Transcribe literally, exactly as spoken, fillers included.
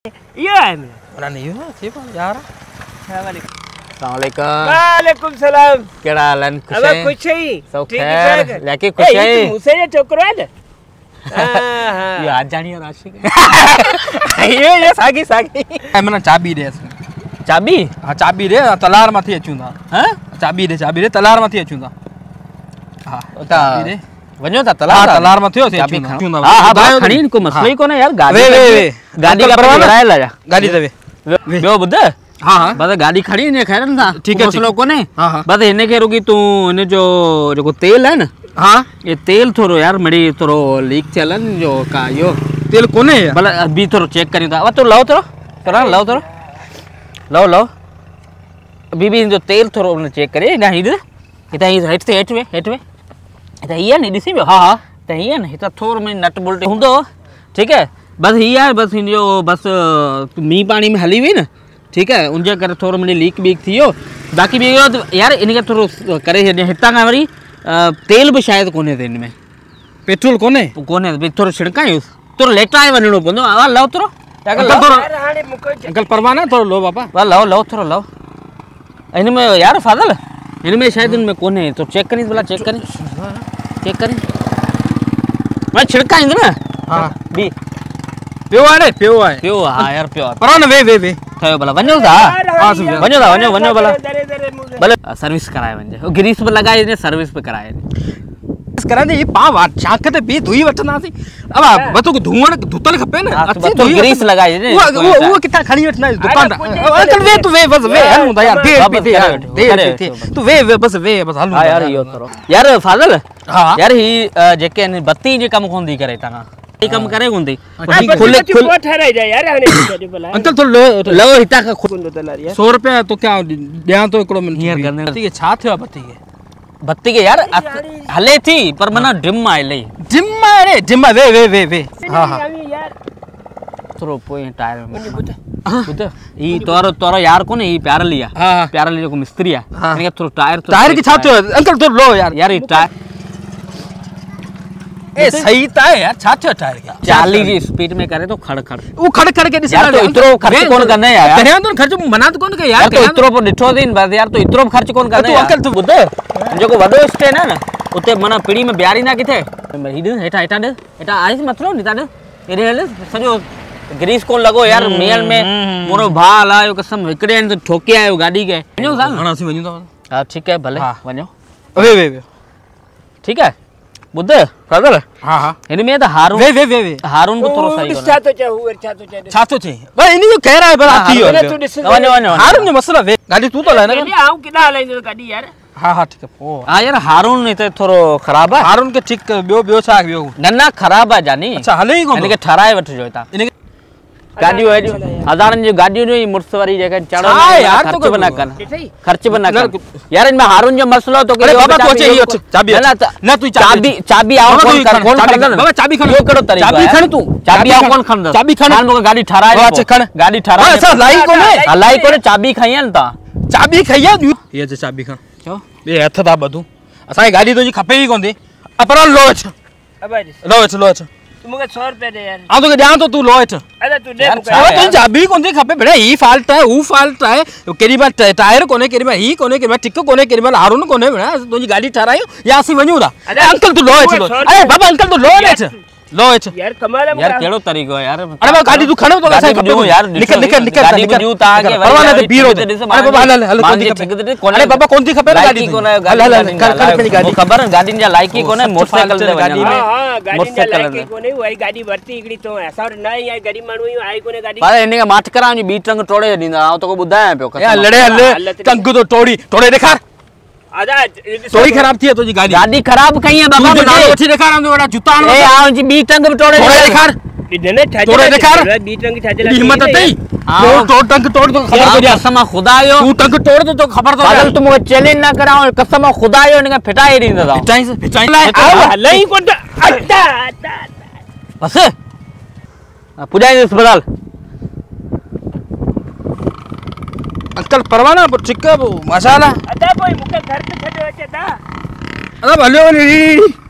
Iya, Emil. Mana nih? Siapa? Yara. Assalamualaikum. Waalaikumsalam. केड़ा हाल कुछ अब कुछ ही सब ठीक खैर है लेके कुछ है ये मुझसे ये टोकरा है हां ये आज जानी और आशिक ये ये सागी सागी मना चाबी दे चाबी हां चाबी दे तलार माथी अचूंदा हैं चाबी दे चाबी दे तलार माथी अचूंदा हां चाबी दे वञो ता तलार तलार माथी अचूंदा हां हां खणी इनको मसलो ही कोने यार गाड़ी वे वे गाड़ी का किराया ला जा गाड़ी दे वे बुध हां हां बस गाड़ी खड़ी ने खैर ना ठीक है मसलो कोने हां हां बस इने के रुकी तू इने जो जो तेल है ना हां ये तेल थोरो यार मड़ी थोरो लीक चलन जो का यो तेल कोने भला अभी थोरो चेक करियो ता तो लाओ थोरो करा लाओ थोरो लाओ लाओ अभी भी जो तेल थोरो ने चेक करे ना इधर इता ही हेठ से हेठ वे हेठ वे इता ही ने दिसी हां हां त ही ने इता थोर में नट बोल्ट हुंदो ठीक है बस ही यार बस इन जो बस मी पानी में हली हुई ना ठीक है उनजे करे थोरो मनी लीक बीक थियो बाकी भी यार इनके थोरो करे हिता का वरी तेल भी शायद कोने थे इनमें पेट्रोल कोने कोने भी थोरो छिड़कायो थोरो लेटा आए वणो पवंदो आ लाओ थोरो अंकल थोरो अंकल परवाना थोरो लो बाबा वा लाओ लाओ थोरो लाओ इनमें यार फादल इनमें शायद इनमें कोने तो चेक करी भला चेक करी चेक करी मैं छिड़काएंगे ना हां बी पियो आहे पियो आहे पियो हां यार पियो परवाना वे वे वे थयो भला वञो ता हां समझ वञो ता वञो वञो भला भले सर्विस कराए वञे ग्रीस पे लगाए ने सर्विस पे कराए करा दे ये पाव चाकते बे धुई वठना सी अब बतो को धुवण धुतल खपे ना अच्छी धुई ग्रीस लगाए ने वो वो कितना खड़ी वठना दुकान अंकल वे तू वे बस वे हनु यार दे दे दे तू वे वे बस वे बस हनु हां यार यो करो यार फादल हां यार ही जेके बत्ती जे कम कोंदी करे ता ई कम करे कोंदी खुले खुल ठहराई जा यार हने बोला अंकल तो लो लो हिता का कुंदो दलार यार सौ रुपया तो क्या दिया तो एकड़ो मिनट हियर करने ठीक है छा थियो बत्ती के बत्ती के यार हले थी पर मना डिम आइले डिम रे डिम वे वे वे वे हां हां यार थोरो पोए टायर में बुध ई तोरो तोरो यार को ने ई प्यार लिया हां प्यार लिया को मिस्त्री है इनके थोरो टायर टायर की छा थियो अंकल तो लो यार यार ई टायर ए सही ता है यार छा थियो टायर के चालीस की स्पीड में करे तो खड़ खड़ वो खड़ खड़ के यार तो इतरो खर्च कौन करना है यार करे तो खर्च मना तो कौन के यार तो इतरो पर डिठो दिन बस यार तो इतरो खर्च कौन करना है अंकल तू बुध जो को वडो स्टेन है ना उते मना पीड़ी में ब्यारी ना किथे हिड हेटा हेटा दे हेटा आइस मतरो निता दे एरे हले सजो ग्रीस कोन लगो यार मेल में मोरो भाल आयो कसम एकड़े तो ठोके आयो गाड़ी के वणो सा हां सी वणो तो हां ठीक है भले वणो वे वे वे ठीक है बुध फादर हां हां इनमें तो हारून वे वे वे वे हारून को थोरो सही छा तो चाहू और छा तो चाहे छा तो छे भाई इनी जो कह रहा है बड़ा थियो वणो वणो हारून जो मसला वे गाड़ी तू तो लेना मैं आऊं किदा हलाइंदो गाड़ी यार हां हां ठीक है ओ हां यार हारून ने तो थोरो खराब है हारून के ठीक बियो बियो छा बियो नन्ना खराब है जानी अच्छा हले ही कोन इनके ठराए वठ जो ता इनके गाड़ी है जो हजारन जो गाड़ी जो मुर्स वाली जगह चढ़ो यार तो बना कर खर्च बना कर यार इनमें हारून जो मसलो तो अरे बाबा तू अच्छे ही चाबी ना ना तू चाबी चाबी आओ कौन कर कौन खरीद बाबा चाबी खण यो करो तरीका चाबी खण तू चाबी आओ कौन खरीद चाबी खण खान को गाड़ी ठराए अच्छा खण गाड़ी ठराए अच्छा लाई कोने हलाई कोने चाबी खइयन ता चाबी खइया ये जे चाबी खण क्यों बे हथ दा बधू असा गाड़ी तो जी खपे ही कोंदी अपरा लोच अबे लोच लोच तू मुके सौ रुपया दे यार आ तो के ध्यान तो तू लोच अरे तू दे मुके अरे तू चाबी कोंदी खपे बड़े ही फाल्ट है ऊ फाल्ट है केरी बार टायर कोने केरी बार ही कोने केरी बार टिक कोने केरी बार हारून कोने बड़ा तुजी गाड़ी ठरायो या सी वणू दा अंकल तू लोच अरे बाबा अंकल तू लोच लोच यार कमाल है यार केड़ो तरीको है यार अरे बाबा गाड़ी तू खणो तो कैसे खपे यार निकल निकल निकल गाड़ी बजू ता आगे परवाना दे बीरो दे अरे बाबा हल हल कोंदी खपे अरे बाबा कोंदी खपे गाड़ी कोने हल हल कर कर गाड़ी खबर गाड़ी जा लायकी कोने मोटरसाइकिल दे गाड़ी में हां गाड़ी जा लायकी कोने वही गाड़ी भरती इकड़ी तो ऐसा नहीं आई गाड़ी मानू आई कोने गाड़ी पर इने का माठ करा जी बीट रंग तोड़े दींदा आ तो को बुधाया पियो यार लड़े हले टंग तो तोड़ी तोड़े दिखा आजा तोड़ी खराब थी तो जी गाड़ी गाड़ी खराब कहीं है बाबा मुझे नाम अच्छी दिखा रहा हूं बड़ा जूता ए आओ जी बीट रंग तोड़े दिखा इधने ठाजे तोड़े दिखा बीट रंग ठाजे हिम्मत है तोड़ तोड़ टंग तोड़ तो खबर तो जा कसम खुदायो तू टंग तोड़ दो तो खबर तो पागल तुम चैलेंज ना कराओ कसम खुदायो इनका फिटाई दींदा था फिटाई से फिटाई आओ हलई कोन अट्टा अट्टा बस पुजाई अस्पताल अंकल परवाना चिक्का मसाला अदा कोई मुके घर पे छडे अचे दा अरे भले